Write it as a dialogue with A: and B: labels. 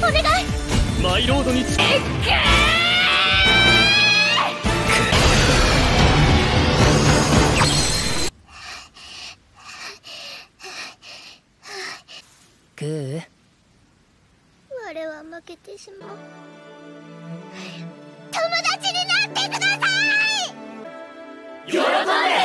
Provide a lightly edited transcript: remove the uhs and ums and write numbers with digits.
A: お願い。
B: マイロードにつけ
C: グー。
A: 我は負けてしまう。友達になってください。
B: 喜んで